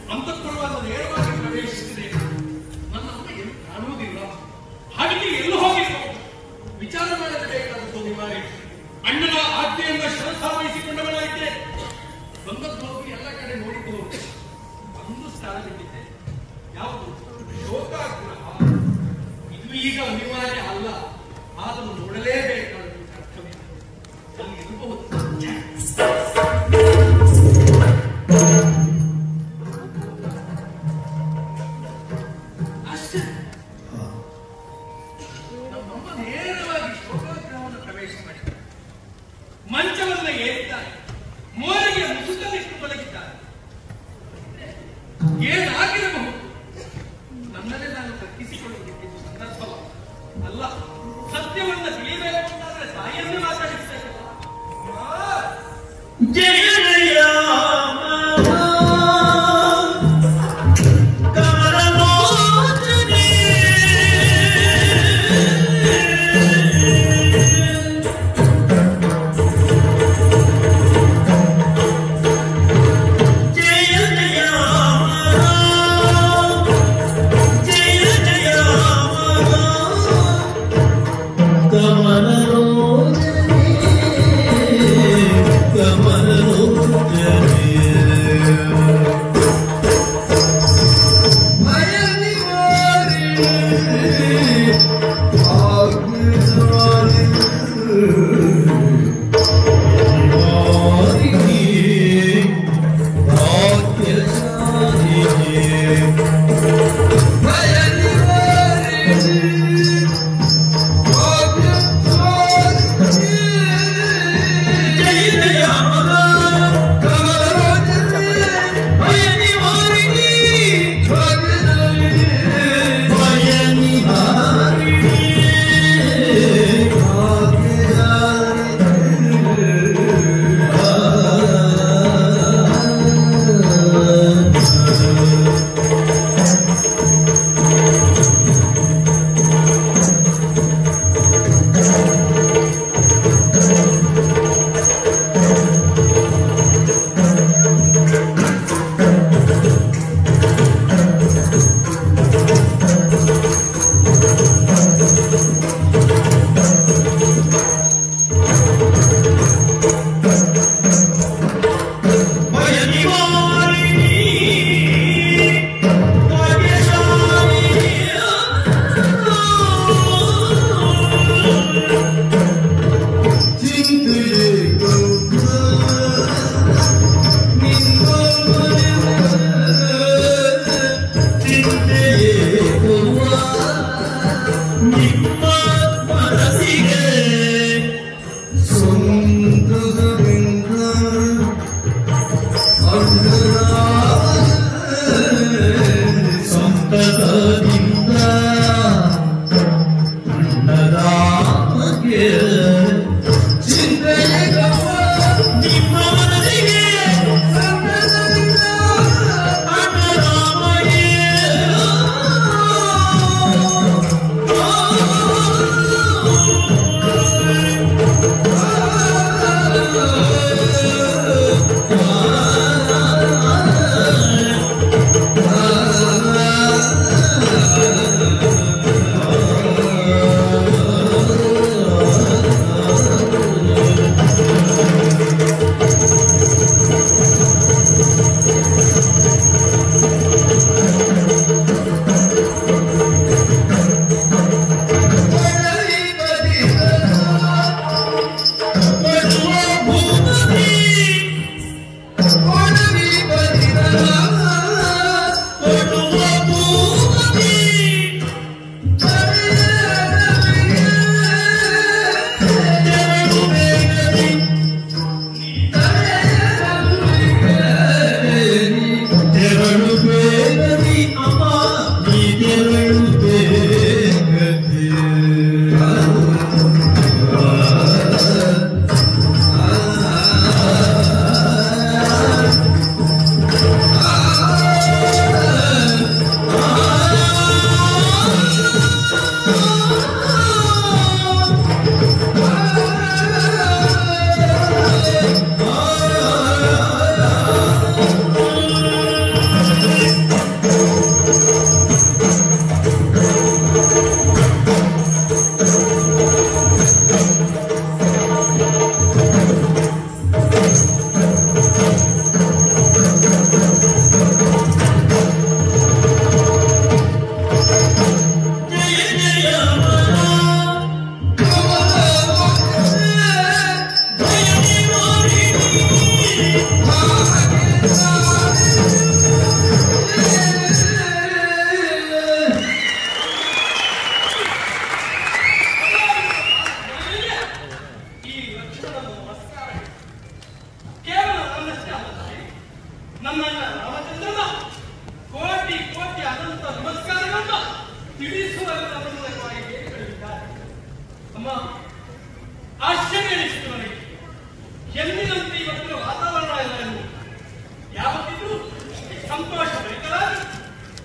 ಅಂತಃಪುರವಾದ ನೇರವಾಗಿ ಪ್ರವೇಶಿಸಿದೆ. ನನ್ನ ಅಮ್ಮ ಎಲ್ಲಿ ಕಾಣುವುದಿಲ್ಲ. ಹಾಗೆ ಎಲ್ಲೂ ಹೋಗಿರಬಹುದು. ವಿಚಾರ ಮಾಡಲೇಬೇಕಾದದ್ದು ನಿವಾರಿ. ಅಣ್ಣನ ಆಜ್ಞೆಯಿಂದ ಶ್ರದ್ಧಾ ವಹಿಸಿಕೊಂಡವನಾಗಿದ್ದೆ. ಬಂದದ್ದು ಎಲ್ಲ ಕಡೆ ನೋಡಿಕೊಂಡು ಒಂದು ಸ್ಥಳ ಬಿಟ್ಟಿದ್ದೆ. ಯಾವುದು? ಶೋಕಾಗ್ರಹ. ಇದು ಈಗ ಅನಿವಾರ್ಯ ಅಲ್ಲ, ಆದರೂ ನೋಡಲೇಬೇಕಾದ ಕರ್ತವ್ಯ. ಅಲ್ಲಿ ಇರಬಹುದು. ಅಷ್ಟೇ. ನಮ್ಮಮ್ಮ ನೇರವಾಗಿ ಶೋಕಾಗ್ರಹವನ್ನು ಪ್ರವೇಶ ಮಾಡಿದ್ದಾರೆ. ಮಂಚವನ್ನ ಏರಿದ್ದಾರೆ. ಮೋರಿಗೆ ಮುಸುಕಲಿಟ್ಟು ತೊಲಗಿದ್ದಾರೆ. ಏನಾಗಿರಬಹುದು? ನನ್ನನ್ನೇ ನಾನು ತಗ್ಗಿಸಿಕೊಳ್ಳುವುದಕ್ಕೆ ಸಂದರ್ಭ ಅಲ್ಲ. ಸತ್ಯವನ್ನು ತಿಳಿಯಬೇಕು ಅಂತಾದ್ರೆ ತಾಯಿಯನ್ನೇ ಮಾತಾಡಿಸ್ತೇನೆ. ಜಯ ಜಯ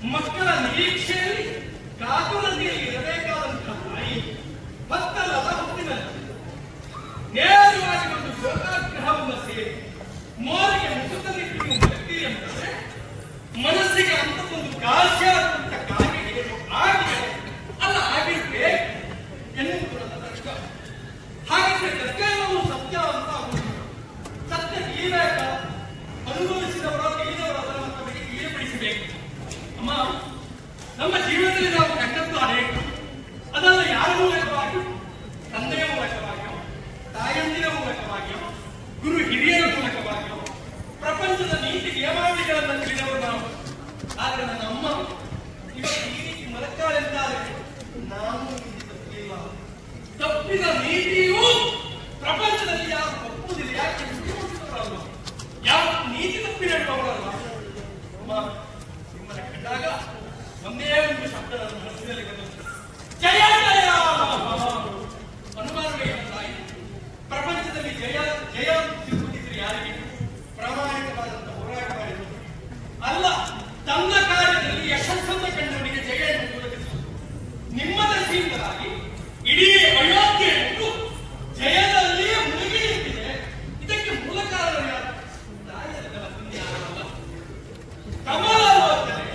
ಮಕ್ಕಳ ನಿರೀಕ್ಷೆಯಲ್ಲಿ ಕಾತುರತೆಯಲ್ಲಿ ಇರಬೇಕಾದಂತಹ ತಾಯಿ ಭತ್ತಲ್ಲದ ಹೊತ್ತಿನಲ್ಲಿ ನೇರವಾಗಿ ಒಂದು ಶೋಕಾಗ್ರಹವನ್ನು ಸೇರಿ ಮೋರಿಗೆ ಮುಖದಲ್ಲಿ ವ್ಯಕ್ತಿ ಎಂದರೆ ಮನಸ್ಸಿಗೆ ಅಂತ ಒಂದು ಕಾಶ್ಯ ಅಂತ ಕಾಯಿಗೆ ಆಗಿದೆ ಅಲ್ಲ ಆಗಿರ್ಬೇಕು ಎನ್ನುವುದು ನನ್ನ ಪ್ರಶ್ನೆ. ಹಾಗಿದ್ರೆ ಎಲ್ಲವೂ ಸತ್ಯ ಅಂತ ಸತ್ಯ ತಿಳಿಯಬೇಕ ಅನುಭವಿಸಿದವರ ತಿಳಿದವರ ನಮಗೆ ತಿಳಿಯಪಡಿಸಬೇಕು. ಅಮ್ಮ, ನಮ್ಮ ಜೀವನದಲ್ಲಿ ನಾವು ಕಂಡದ್ದು ಅನೇಕ, ಅದಲ್ಲ ಯಾರ ಮೂಲಕವಾಗಿ, ತಂದೆಯ ಮೂಲಕವಾಗಿಯೋ, ತಾಯಂದಿರ ಮೂಲಕವಾಗಿಯೋ, ಗುರು ಹಿರಿಯರ ಮೂಲಕವಾಗಿಯೋ, ಪ್ರಪಂಚದ ನೀತಿ ನಿಯಮಾವಳಿಗಳನ್ನು ತಿಳಿದವರು ನಾವು. ಆದ್ರೆ ನನ್ನ ಅಮ್ಮ ಇವತ್ತು ಈ ರೀತಿ ಮಲಕ್ಕಾಳೆಂದಾದರೆ ನಾನು ತಪ್ಪಿಲ್ಲ. ತಪ್ಪಿದ ನೀತಿಯೂ ಪ್ರಪಂಚದಲ್ಲಿ ಯಾರು ತಪ್ಪುವುದಿಲ್ಲ. ಯಾಕೆ ಅಲ್ವ, ಯಾವ ನೀತಿ ತಪ್ಪಿ ಹೇಳುವವರಲ್ಲ. ಅಮ್ಮ, ನಿಮ್ಮನ್ನ ಕಂಡಾಗ ಒಂದೇ ಒಂದು ಶಬ್ದ ನನ್ನ ಮನಸ್ಸಿನಲ್ಲಿ ಬಂದದ್ದು, ಜಯ ಜಯ. ಅನುಮಾನವೇ ತಾಯಿ, ಪ್ರಪಂಚದಲ್ಲಿ ಜಯ ಜಯ ಸಿಗುತ್ತಿದ್ರೆ ಯಾರಿಗೆ? ಪ್ರಾಮಾಣಿಕವಾದಂತಹ ಹೋರಾಟ ಮಾಡಿದ್ರು ಅಲ್ಲ, ತನ್ನ ಕಾರ್ಯದಲ್ಲಿ ಯಶಸ್ಸನ್ನು ಕಂಡವರಿಗೆ ಜಯ ಎನ್ನುವುದು ನಿಮ್ಮ ದೃಷ್ಟಿಯಿಂದಾಗಿ ಇಡೀ ಅಯೋಧ್ಯೆಯನ್ನು ಜಯದಲ್ಲಿಯೇ ಮುಳುಗಿ ನಿಂತಿದೆ. ಇದಕ್ಕೆ ಮೂಲ ಕಾರಣ ಯಾರು? ಯಾರಲ್ಲ, ಕಮಲವರ್ಧನೆ.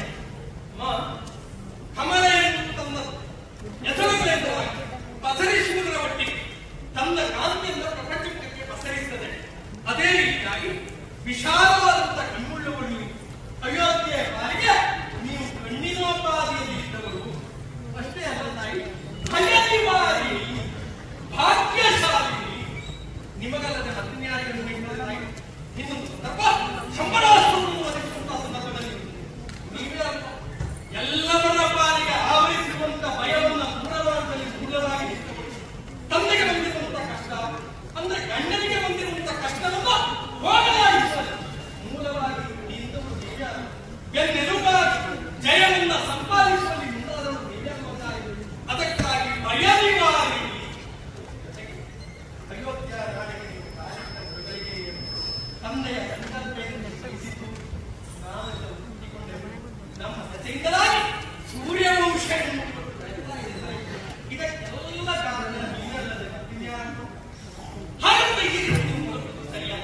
ಕಮಲ ಎಂದು ತನ್ನ ಹೆಸರುಗಳಿಂದ ಪಸರಿಸುವುದರ ಒಟ್ಟಿಗೆ ತನ್ನ ಕಾಂತಿಯಿಂದ ಪ್ರಪಂಚಕ್ಕೆ ಪಸರಿಸುತ್ತದೆ. ಅದೇ ರೀತಿಯಾಗಿ ವಿಶಾಲವಾದಂತಹ ಕಣ್ಣುಳ್ಳವರು ಅಯೋಧ್ಯೆಯ ಪಾಲಿಗೆ ನೀವು ಕಣ್ಣಿನೋಪಾದಿಯಲ್ಲಿ ಇದ್ದವರು ಅಷ್ಟೇ ಅಲ್ಲ ತಾಯಿ, ಹಯನಿವಾರಿ ಭಾಗ್ಯಶಾಲಿ. ನಿಮಗಲ್ಲದೆ ಹದಿನ್ಯಾರಿಗೂ ತಾಯಿ ಇನ್ನೊಂದು ಸಂದರ್ಭ ಸಂಬಳವನ್ನು ಒದಗಿಸುವಂತಹ ಸಂದರ್ಭದಲ್ಲಿ ನೀವೇ ಎಲ್ಲವರ ಪಾಲಿಗೆ ಆವರಿಸಿರುವಂತಹ ಭಯವನ್ನು ದೂರವಾಗಿ ದೂರವಾಗಿ ತಂದೆಗೆ ಬಂದಿರುವಂತಹ ಕಷ್ಟ ಅಂದ್ರೆ ಗಂಡನಿಗೆ ಬಂದಿರುವಂತಹ ಕಷ್ಟವನ್ನು ಹೋಗಲಾಗಿಸಲು ಮೂಲವಾಗಿ ನಿಂತವರು ನಿಜ. ಬೆನ್ನೆಲುಬಾಗಿ ಜಯವನ್ನು ಸಂಪಾದಿಸುವಲ್ಲಿ ಮುಂದಾದವರು ನಿಜ. ಅದಕ್ಕಾಗಿ ಭಯನಿವಾರಿ ಅಯೋಧ್ಯ ನಾಡಿಗೆ ತಂದೆಯ ಸಂಕಲ್ಪವನ್ನು ಸಹಿಸಿದ್ದು ನಾವು ಹುಟ್ಟಿಕೊಂಡೆವು. ನಮ್ಮ ಸಚೆಯಿಂದಲಾಗಿ ಸೂರ್ಯವಂಶ ಇದಕ್ಕೆಲ್ಲ ಕಾರಣ ನೀನಲ್ಲದೆ ಮತ್ತಿನ್ಯಾರು? ಹಾಗಂತ ಈ ರೀತಿ ಸರಿಯಾದ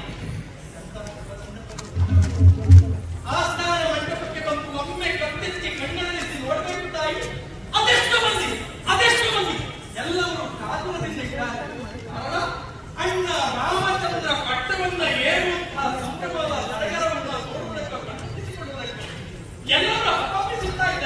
ಆಸ್ಥಾನ ಮಂಟಪಕ್ಕೆ ಬಂದು ಒಮ್ಮೆ ಕತ್ತೆತ್ತಿ ಕಣ್ಣೆತ್ತಿ ನೋಡಬೇಕು ತಾಯಿ. ಅದೆಷ್ಟು ಮಂದಿ ಎಲ್ಲವರು ಕಾತುರದಿಂದ ಇದ್ದಾರೆ. ಕಾರಣ ಅಣ್ಣ ರಾಮಚಂದ್ರ ಪಟ್ಟವನ್ನ ಏರುವಂತಹ ಸಂಭ್ರಮದ ಸಡಗರವನ್ನು ನೋಡುವುದಕ್ಕೆ ಕಣ್ಣಿಸಿಕೊಳ್ಳುವುದಕ್ಕೆ ಎಲ್ಲರೂ ಹಬ್ಬಿ ಸುತ್ತಾ ಇದ್ದಾರೆ.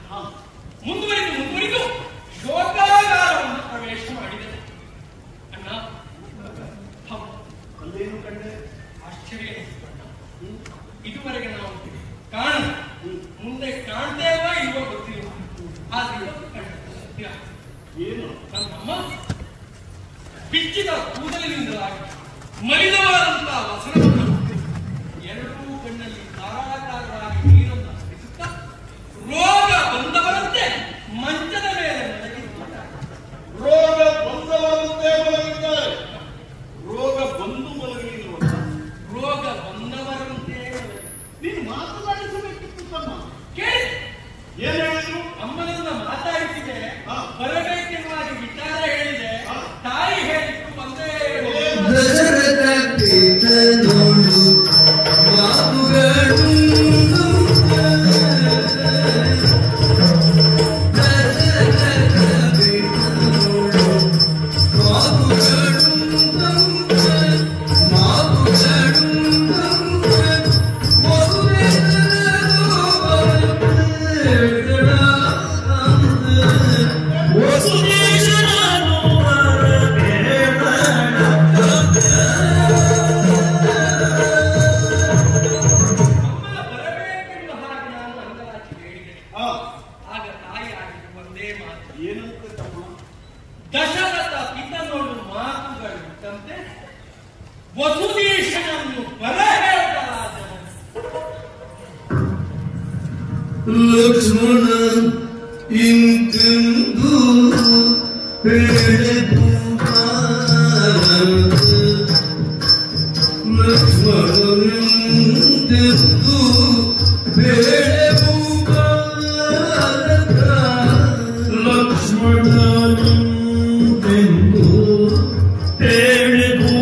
ಮುಂದುವರಿದು ಶೋಕಾಗಾರವನ್ನು ಪ್ರವೇಶ ಮಾಡಿದೆ. ಅಣ್ಣ, ಅಲ್ಲೇನು ಕಂಡೆ? ಆಶ್ಚರ್ಯ ಎನಿಸಿಕೊಂಡ. ಇದುವರೆಗೆ ನಾವು ಕಾಣ ಮುಂದೆ ಕಾಣ್ತೇವಾ ಇಲ್ವೋ ಗೊತ್ತಿಲ್ಲ. ಆದ್ರೆ ಇವತ್ತು ಕಂಡ ಏನು? ನನ್ನಮ್ಮ ಬಿಚ್ಚಿದ ಕೂದಲಿನಿಂದಲಾಗಿ ಮಲಿನವಾದಂತಹ ವಸನವನ್ನು ಎರಡೂ ಕಣ್ಣಲ್ಲಿ ಧಾರಾಕಾರವಾಗಿ ನೀರನ್ನು ಹರಿಸುತ್ತಾ ರೋಗ ಬಂದವರಂತೆ ಮಂಚದ ಮೇಲೆ ಮಲಗಿದ್ದಾರೆ. ರೋಗ ಬಂದವರಂತೆ ಮಲಗಿದ್ದಾರೆ. ರೋಗ ಬಂದು ಮಲಗಿರುವ ರೋಗ ಬಂದವರಂತೆ ನೀನು ಮಾತನಾಡಿಸಬೇಕಿತ್ತು ತಮ್ಮ. ಕೇಳಿ ಏನ್ ಹೇಳಿದ್ರು? ಅಮ್ಮನನ್ನ ಮಾತಾಡಿಸಿದೆ, ಬರಬೇಕೆನ್ನುವ ವಿಚಾರ ಹೇಳಿದೆ. ತಾಯಿ ಹೇಳಿದ್ದು ಒಂದೇ ದಶರಥ ಪೀಠನೋಡು ಮಾತುಗಳು ದಶರಥ ಪಿತನೋಡು ಮಾತುಗಳಿದ್ದಂತೆ ವಸುದೀಶನನ್ನು ಬರಹೇಳಲಾದನು. ಲಕ್ಷ್ಮಣ ಇಂತೆಂದು ಹೇಳಿದು ಲಕ್ಷ್ಮಣನೆಂದೆಂದು ಹೇಳಿದು ಲಕ್ಷ್ಮಣನೆಂದೆಂದು ಹೇಳಿದು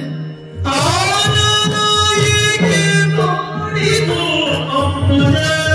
Oh,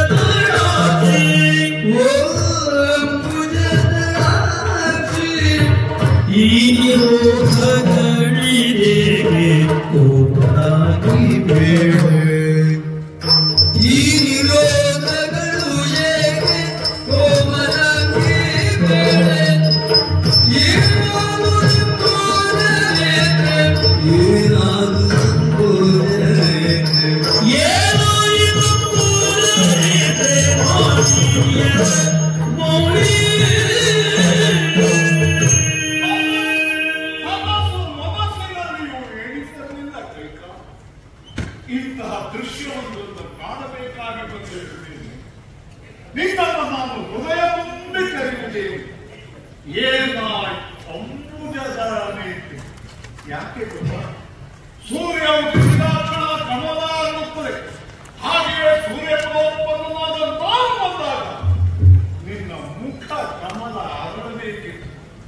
ಇಂತಹ ದೃಶ್ಯವೊಂದನ್ನು ಕಾಣಬೇಕಾಗಿ ಬಂದಿರುತ್ತೇನೆ. ನಿನ್ನನ್ನು ನಾನು ಹೃದಯ ತುಂಬಿ ಕರೆಯುತ್ತೇನೆ. ಅಂಬುಜಧಾರಣೆ ಯಾಕೆ ಗೊತ್ತಾ? ಸೂರ್ಯ ಉದಿಸಿದಾಕ್ಷಣ ಕಮಲ ಅನ್ನುತ್ತದೆ. ಹಾಗೆಯೇ ಸೂರ್ಯ ಫಲೋತ್ಪನ್ನನಾದ ನಾನು ಬಂದಾಗ ನಿನ್ನ ಮುಖ ಕಮಲ ಅರಳಬೇಕಿತ್ತು.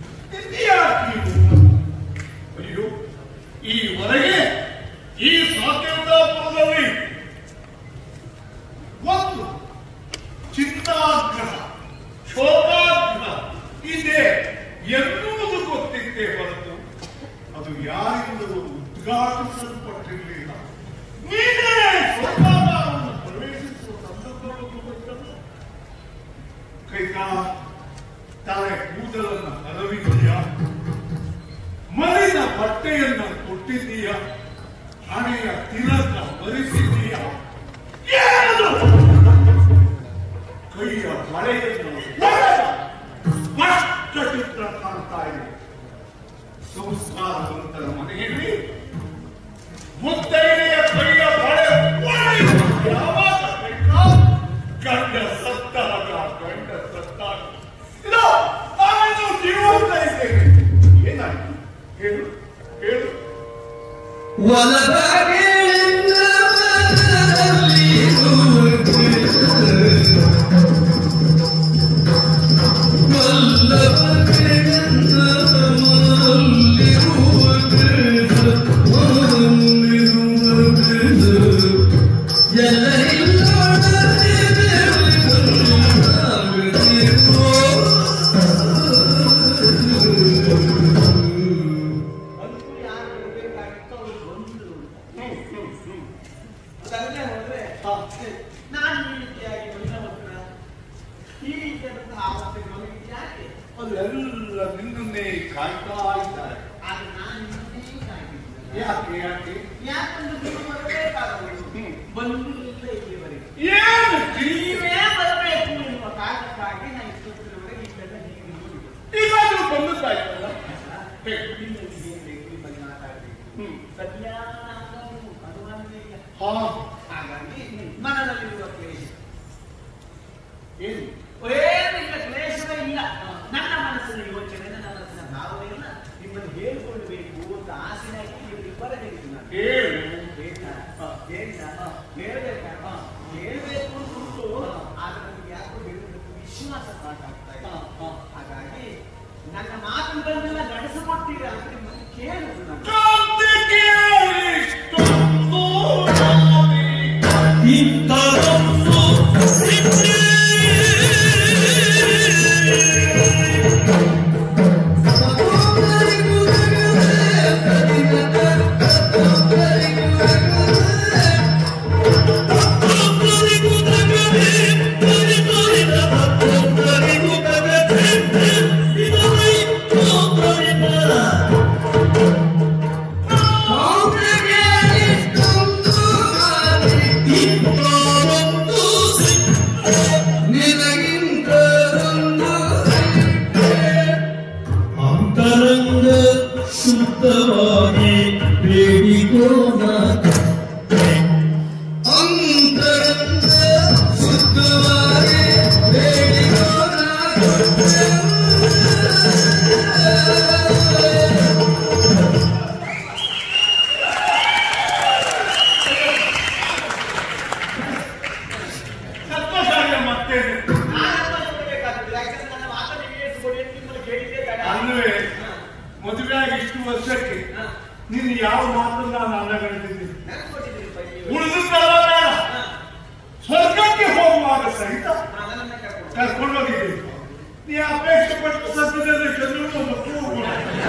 ಅಯ್ಯೋ, ಈವರೆಗೆ ಈ ಸಾತ್ಯದಾಪುರದಲ್ಲಿ ಒಂದು ಚಿತ್ತಾಗ್ರಹ ಶೋಕಾಗ್ರಹ ಇದೆ ಎನ್ನುವುದು ಗೊತ್ತಿದ್ದೇ ಹೊರತು ಅದು ಯಾರಿಂದಲೂ ಉದ್ಘಾಟಿಸಲ್ಪಟ್ಟಿರಲಿಲ್ಲ. ನೀನೇ ಶೋಕಾಗಾರವನ್ನು ಪ್ರವೇಶಿಸುವ ಸಂದರ್ಭವನ್ನು ಕೈಕಾ ತಲೆ ಕೂದಲನ್ನು ಹರವಿದೆಯಾ, ಮರಿನ ಬಟ್ಟೆಯನ್ನು ಕೊಟ್ಟಿದ್ದೀಯ, ಹಣೆಯ ತಿಲಕ ಬರಿಸಿದ್ದೀಯ, ಕೈಯ ಬಳೆಯನ್ನು ಸ್ಪಷ್ಟ ಚಿತ್ರ ಕಾಣ್ತಾ ಇದೆ. ಸಂಸ್ಕಾರವಂತರ ಮನೆಯಲ್ಲಿ ಮುತ್ತೈದೆಯ ಕೈಯ ಬಳೆ ಯಾವಾಗ ಬೇಕಾ ಗಂಡ ಸತ್ತಾಗ ಇದು ನಾವೇನು ಜೀವಂತ ಇದ್ದೇವೆ. ಏನಾಯ್ತು ಹೇಳು ಹೇಳು. ಅಲ್ಲೆಲ್ಲ ನಿನ್ನನ್ನೇ ಕಾಯ್ತಾ ಇದ್ದಾರೆ. ಯಾಕೆ ಯಾಕೆ ಏನು ನೀವೇ ಬರಬೇಕು ಎನ್ನುವ ಕಾರಣಕ್ಕಾಗಿ ನಾನು ಇಷ್ಟೊತ್ತಿನವರೆಗೆ ಇಷ್ಟೆಲ್ಲ ಈಗಾದ್ರೂ ಬಂದತಾ ಇತ್ತಲ್ಲ. ಕಲ್ಯಾಣ ಭಗವಾನ್ಗೆ ಹಾಗಾಗಿ ಮನದಲ್ಲಿರುವ ಕ್ಲೇಶ ಏನು ಏನಿಲ್ಲ, ಕ್ಲೇಶವೇ ಇಲ್ಲ. ನನ್ನ ಮನಸ್ಸಿನ ಯೋಚನೆ, ನನ್ನ ಮನಸ್ಸಿನ ಭಾವನೆಯನ್ನ ನಿಮ್ಮನ್ನು ಹೇಳಿಕೊಳ್ಳಬೇಕು ಅಂತ ಆಸೆಯಾಗಿ ಇವರಿಬ್ಬರ ಹೇಳಿದ್ದೀನಿ. ಹೇಳ್ಬೇಕು ಉಂಟು, ಆದ್ರೆ ನನಗೆ ಯಾಕೋ ಹೇಳಬೇಕು ವಿಶ್ವಾಸ ಸಾಕಾಗ್ತಾ ಇದೆ. ಹಾಗಾಗಿ ನನ್ನ ಮಾತುಗಳನ್ನೆಲ್ಲ ನಡೆಸಿಕೊಡ್ತೀರಾ ಅಂತ ನಿಮ್ಮನ್ನು ಕೇಳುದು ನಾನು. ಶುದ್ಧವಾಗಿ ಬೇಡಿಕೋಣ, ಅಂತರಂಗ ಶುದ್ಧವಾಗಿ ಬೇಡಿಕೋಣ. ಸಂತೋಷ ಮತ್ತೆ ಅಲ್ಲವೇ ಮದುವೆಯಾಗಿ ಇಷ್ಟು ವರ್ಷಕ್ಕೆ ನೀನು ಯಾವ ಮಾತನ್ನ ನಾನು ಅಲ್ಲಗಳೆದಿದ್ದೀನಿ. ಉಳಿದುತ್ತಲ್ಲ ಬೇಡ, ಸ್ವರ್ಗಕ್ಕೆ ಹೋಗುವಾಗ ಸಹಿತ ಕರ್ಕೊಂಡೋಗಿದ್ದೀನಿ. ನೀ ಅಪೇಕ್ಷೆ ಪಟ್ಟು ಸತ್ಯದಲ್ಲಿ ಚಂದ್ರನ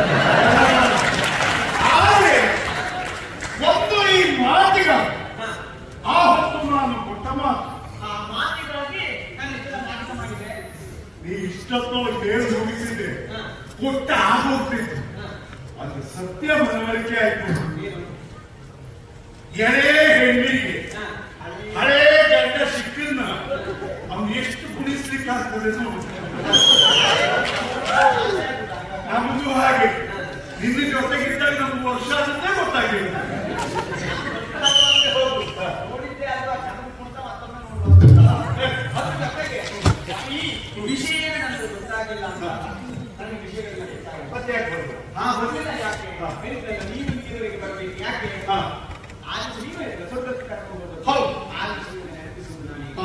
ಆದರೆ ಒಂದು ಈ ಮಾತಿಗ ಆ ಹೊತ್ತು ನಾನು ಕೊಟ್ಟ ಮಾತು ನೀ ಇಷ್ಟೊತ್ತೋ ಹೇಳಿ ಮುಗಿಸಿದ್ದೆ, ಕೊಟ್ಟ ಆಗೋಗ್ತಿತ್ತು. ಅದು ಸತ್ಯ ಮನವರಿಕೆ ಆಯ್ತು. ಎಳೆ ಹೆಣ್ಣಿಗೆ ಹಳೇ ಗಂಡ ಸಿಕ್ಕನ್ನ ಅವ್ನು ಎಷ್ಟು ಕುಣಿಸ್ಲಿಕ್ಕೆ ಎದುರಿಸ್ಲಿಕ್ಕೆ ಆಗ್ತದೆ ನಮಗೂ ಹಾಗೆ ನಿನ್ನ ಜೊತೆಗಿದ್ದಾಗ ನಮ್ಗೆ ವರ್ಷ ಆದಂತೆ ಗೊತ್ತಾಗಿಲ್ಲ. ನೋಡಿದ್ದೆ ಅಲ್ವಾ ಕನಕುಂಟ ಮತ್ತೊಮ್ಮೆ ನೋಡುವ ಅದ್ರ ಜೊತೆಗೆ ಈ ವಿಷಯವೇ ನನಗೆ ಗೊತ್ತಾಗಿಲ್ಲ ಅಂತ ನನಗೆ ವಿಷಯಗಳನ್ನ ಗೊತ್ತಾಗಿಲ್ಲ. ಮತ್ತೆ ಯಾಕೆ ಬರೋದು? ಬಂದಿಲ್ಲ ಯಾಕೆ ನೀವು ಇದುವರೆಗೆ ಬರ್ಬೇಕು ಯಾಕೆ ಆಗ ನೀವೇ ಸ್ವರ್ಗಕ್ಕೆ ಕರ್ಕೊಂಡು ಹೋಗೋದು. ಹೌದು. ಆ ವಿಷಯವನ್ನು ನೆನಪಿಸುವುದು ನನಗೆ.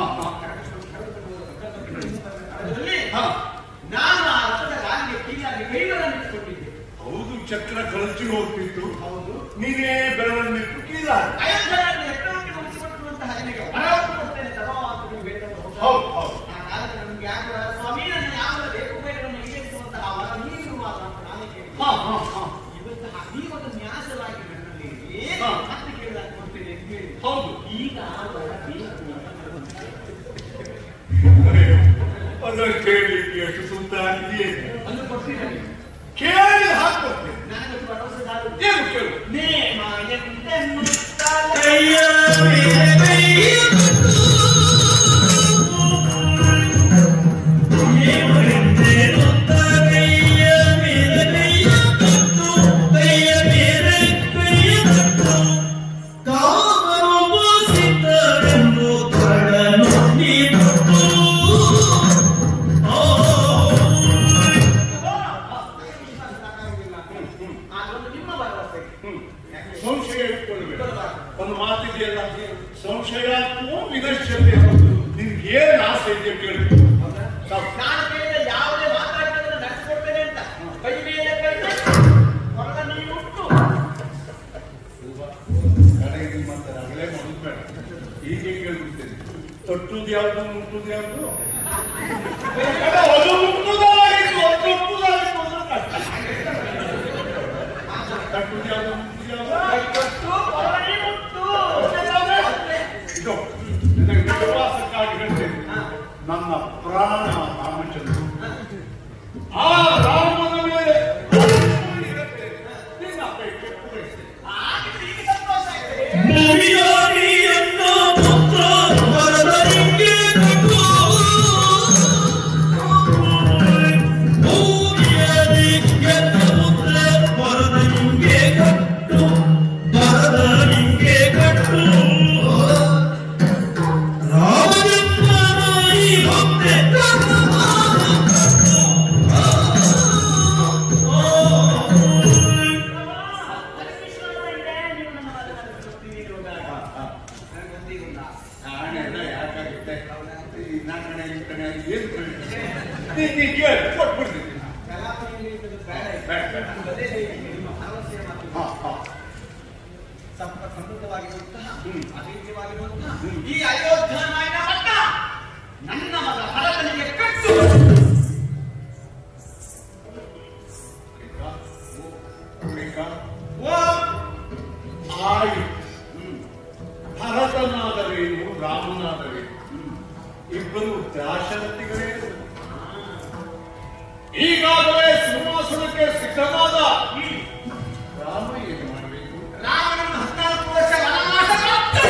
ನಾನು ಆ ರಥದ ಗಾಲಿಗೆ ಕೀಲಾಗಿ ಕೈಗಳನ್ನು ಇಟ್ಟುಕೊಂಡಿದ್ದೆ. ಹೌದು, ಚಕ್ರ ಕಳಚಿ ಹೋಗ್ತಿತ್ತು. ಹೌದು, ನೀನೇ ಬೆರಳನ್ನಿಟ್ಟು ಕೀಲ ಅಯೋಧ್ಯೆಯನ್ನು ಎತ್ತರಕ್ಕೆ ಮುಗಿಸಿಕೊಟ್ಟಿರುವಂತಹ ನಿನಗೆ ಹೊರಗೆ ಕೊಡ್ತೇನೆ ತಗೋ ಅಂತ ನೀವು ಹೇಳಿದಂತ ಹೌದು ಹೌದು. ಆ ಕಾಲಕ್ಕೆ ನಮ್ಗೆ ಯಾಕೆ ಸ್ವಾಮಿ ನನ್ನ ಯಾವ ಬೇಕು ಬೇಡವನ್ನು ಈಡೇರಿಸುವಂತಹ ವರ ನೀವಿರುವಾಗ ಅಂತ ನಾನೇ ಕೇಳಿದ್ದೆ. ಇವತ್ತು ನೀವೊಂದು ನ್ಯಾಸವಾಗಿ ನನ್ನಲ್ಲಿ ಮತ್ತೆ ಕೇಳಿದಾಗ ಕೊಡ್ತೇನೆ ಅಂತ ಹೇಳಿ. ಹೌದು. ಈಗ ಆ ವರ ಬೇಕು ಅದನ್ನು ಕೇಳಲಿಕ್ಕೆ ಎಷ್ಟು ಸುತ್ತ ಆಗಿದೆಯೇ? ಅದು ಕೊಡ್ತೀನಿ. ಕೇಳಿ ಹಾಕ್ಕೊಡ್ತೇನೆ. ನನಗೆ ಭರವಸೆದಾರರು ಏನು ಕೇಳು? ನೇಮ ಎಂತೆನ್ನುತ್ತಾರೆ ಕೈಯ ಸಂಶಯ ಇಟ್ಕೊಳ್ಬೇಕು. ಒಂದು ಮಾತಿದೆಯಲ್ಲ, ಸಂಶಯ ವಿನಶ್ಯತೆ. ನಿನ್ಗೆ ಏನ್ ಆಸೆ ಇದೆ ಕೇಳಿ. ನಾನು ಕೇಳಿದ ಯಾವುದೇ ಮಾತಾಡಿದ್ರೆ ನಡೆಸಿಕೊಡ್ತೇನೆ ಅಂತ ಕೈ ಮೇಲೆ ಕೈ ಹೊರಗ ನೀರು ಉಂಟು ಕಡೆಗೆ ನಿಮ್ಮಂತ ಅಗಲೇ ಮಾಡೋದು ಬೇಡ. ಹೀಗೆ ಕೇಳ್ಬಿಡ್ತೇನೆ. ತೊಟ್ಟುದು ಯಾವ್ದು ಮುಟ್ಟುದು ಯಾವ್ದು? ಅದು ಮುಟ್ಟುದಾಗಿತ್ತು, ಅದು ಮುಟ್ಟುದಾಗಿತ್ತು ಅಂದ್ರೆ ಕಷ್ಟ. ತಟ್ಟುದು ಯಾವ್ದು ಮುಟ್ಟುದು ಯಾವ್ದು? ಕೈ ಕೊಟ್ಟು ಹೊರಗ ನೀರು ಉಂಟು ಇದು ನಿನಗೆ ವಿಶ್ವಾಸಕ್ಕಾಗಿ ಹೇಳ್ತೇನೆ. ನನ್ನ ಪ್ರಾಣ ರಾಮಚಂದ್ರ ಆ ರಾಮನ ಮೇಲೆ ನಿನ್ನ ಅಪೇಕ್ಷೆ ಪೂರೈಸ್ತೇನೆ. ಆಗಿದ್ರೆ ಈಗ ಸಂತೋಷ ಆಯ್ತು. ಮುರಿಯಾರಿಯನ್ನ ಪುತ್ರ ವರದನಿಗೆ ಕಟ್ಟು ಮುರಿಯಾರಿಯನ್ನ ಪುತ್ರ ವರದನಿಗೆ ಕಟ್ಟು ವರದನಿಗೆ ಕಟ್ಟು ರಾಮಚಂದ್ರನಾಯಿ ಭಕ್ತೆ ಈ ಅಯೋಧ್ಯ ನಾಯನ ಪಟ್ಟ ನನ್ನ ಮಗ ಭರತನಿಗೆ ಕಟ್ಟು. ಭರತನಾದರೇನು ರಾಮನಾದರೇನು ಇಬ್ಬರು ದಾಶರಥಿಗಳೇ. ಈಗಾಗಲೇ ಸಿಂಹಾಸನಕ್ಕೆ ಸಿದ್ಧವಾದ ರಾಮ ಏನು ಮಾಡಬೇಕು? ರಾಮನನ್ನು 14 ವರ್ಷ ವನವಾಸ ಮಾಡ್ತಾರೆ.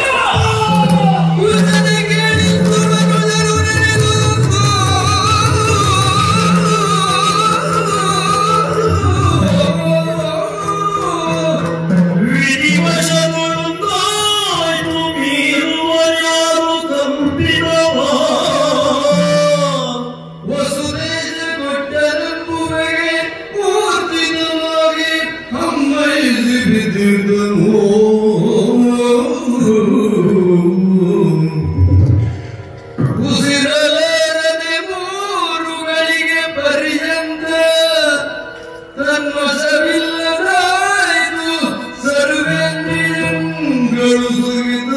ಉಸಿರಲೇರದೆ ಮೂರುಗಳಿಗೆ ಪರ್ಯಂತ ತನ್ವಶವಿಲ್ಲದಾಯಿತು ಸರ್ವೇಂದ್ರಿಯಗಳು ಸುರಿದ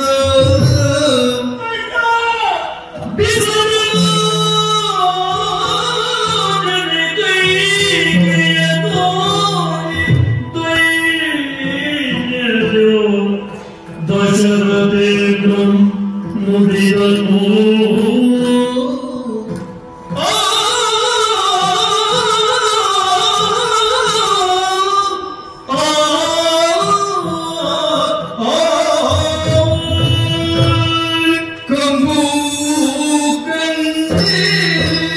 ದಶರಥೇಂದ್ರಂ ನುಡಿದನು ಕಂಬು ಕಂಡಿ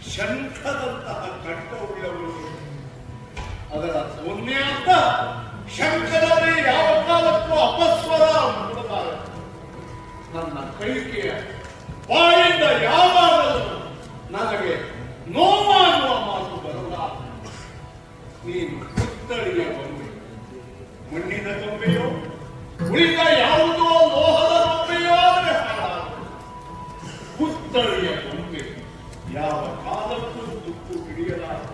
ಶಂಖದಂತಹ ಕಂಠವುಳ್ಳವರು. ಅದರ ಒಂದೇ ಅರ್ಥ ಶಂಖದಲ್ಲಿ ಯಾವ ಕಾಲಕ್ಕೂ ಅಪಸ್ವರ ಮೂಡಬಾರದು. ನನ್ನ ಕೈಕೆಯ ಬಾಯಿಂದ ಯಾವಾಗಲೂ ನನಗೆ ನೋವಾಗುವ ಮಾತು ಬರಲ್ಲ. ನೀನು ಪುತ್ಥಳಿಯ ಗೊಂಬೆ, ಮಣ್ಣಿನ ಗೊಂಬೆಯೋ ಉಳಿದ ಯಾವುದೋ ಲೋಹದ ಗೊಂಬೆಯೋ ಆದರೆ ಹಾಳಾಗುವುದು. ಪುತ್ಥಳಿಯ ಗೊಂಬೆ ಯಾವ ಕಾಲಕ್ಕೂ ದುಕ್ಕು ಹಿಡಿಯಲಾರದು.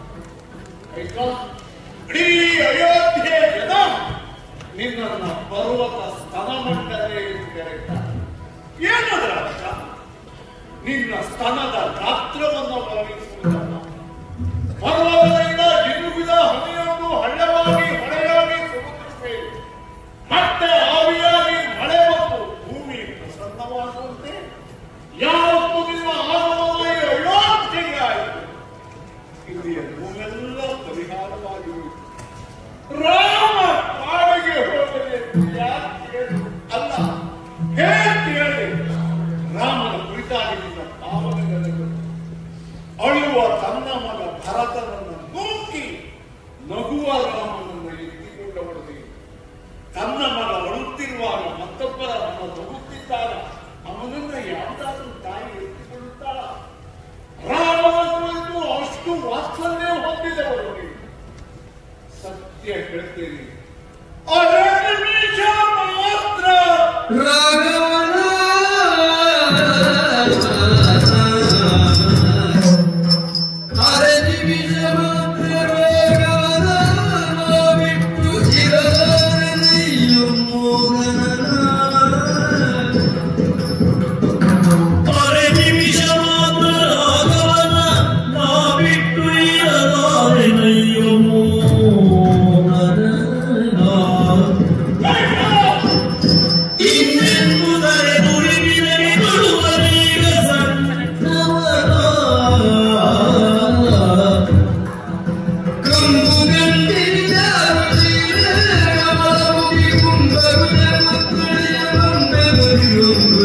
ಇಡೀ ಅಯೋಧ್ಯೆ ಜನ ನಿನ್ನ ಪರ್ವತ ಸ್ತನಮಂಡಲೇ ಎಂದು ಕರೆಯುತ್ತಾರೆ. ಏನದರ ಅರ್ಥ? ನಿನ್ನ ಸ್ತನದ ಗಾತ್ರವನ್ನು ಭಾವಿಸುವುದಲ್ಲ. ಪರ್ವತದಿಂದ ಜಿನುಗಿದ ಹನಿಯನ್ನು ಹಳ್ಳವಾಗಿ ಹೊಳೆಯಾಗಿ ಸಮುದ್ರಕ್ಕೆ ಮತ್ತೆ ಆವಿಯಾಗಿ ಮಳೆ ಬಂದು ಭೂಮಿ ಪ್ರಸನ್ನವಾಗುವಂತೆ ಯಾವತ್ತು ನಿಮ್ಮ ಆಗಮನ ಅಯೋಧ್ಯೆಗೆ ಆಯಿತು. ಇಲ್ಲಿಯ ಭೂಮೆಲ್ಲ ಪರಿಹಾರವಾಗಿ ರಾಮ ಕಾಡಿಗೆ ಹೋಗದೆ ಯಾಕೆ ಅಲ್ಲ ಹೇಳಿ ರಾಮನ ಕುರಿತಾಗಿ ನಿನ್ನ ಭಾವನೆಗಳು ಅಳುವ ತನ್ನ ಮಗ ಭರತನನ್ನು ನೂಕಿ ನಗುವ ರಾಮನನ್ನು ಎತ್ತಿಕೊಂಡವಳದೆ ತನ್ನ ಮಗ ಅಳುತ್ತಿರುವಾಗ ಮತ್ತೊಬ್ಬರ ಮನ ನಗುತ್ತಿದ್ದಾಗ ಅವನನ್ನ ಯಾವುದಾದ್ರೂ ತಾಯಿ ಎತ್ತಿಕೊಳ್ಳುತ್ತಾಳ? ರಾಮನನ್ನು ಅಷ್ಟು ವಾತ್ಸಲ್ಯ ಹೊಂದಿದವರು. ಸತ್ಯ ಹೇಳ್ತೇನೆ, ಅರೆ ನಿಮಿಷ ಮಾತ್ರ ರಾಘವನ ಅರೆ ನಿಮಿಷ ಮಾತ್ರ ರಾಘವನ ಬಿಟ್ಟು ಇರಲಾರನೆಯೋ ಮೋಹನ. ಅರೆ ನಿಮಿಷ ಮಾತ್ರ ರಾಘವನ ನಾ ಬಿಟ್ಟು ಇರಲಾರನೆಯೋ ಮೋಹನ. ಇನ್ನೆಂಬುದರೆ ನುಡಿಬಿದರೆ ಕೊಡುವರೀಗ ಸಣ್ಣವನ. ಕಂಬು ಗಂಟಿನ ಮುಗಿ ಕುಂಬರುಳ ಮಕ್ಕಳೆಯ ಮಂಡಲರಿಯೊಂದು.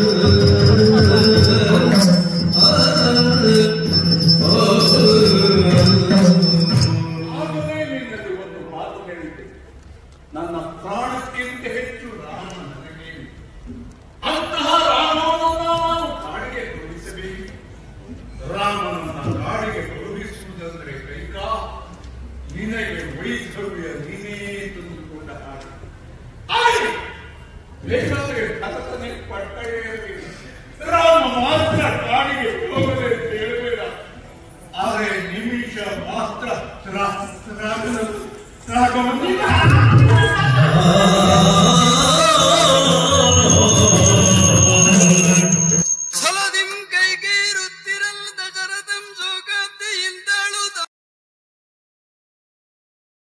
ಆಗಲೇ ನಿನ್ನಲ್ಲಿ ಒಂದು ಮಾತು ಹೇಳಿದ್ದೆ, ನನ್ನ ಪ್ರಾಣಕ್ಕಿಂತ ಹೆಚ್ಚು ರಾಮ ನನಗೆ. ಅಂತಹ ರಾಮನನ್ನು ನಾನು ಕಾಡಿಗೆ ಕಳುಹಿಸಬೇಕು. ರಾಮನನ್ನ ಕಾಡಿಗೆ ಕಳುಹಿಸುವುದಂದ್ರೆ ಕೈಕಾ ನಿನಗೆ ವೈಧವ್ಯ ನೀನೇ ತಂದುಕೊಂಡ ಹಾಗೆ. ಆಗಲಿ, ಬೇಕಾದರೆ ಭರತನೇ ಪಟ್ಟ ಏರಬೇಕು. ರಾಮ ಮಾತ್ರ ಕಾಡಿಗೆ ಹೋಗದೆ ಅಂತ ಹೇಳಬೇಡ. ಆದರೆ ನಿಮಿಷ ಮಾತ್ರ ರಾಘವನ್ನ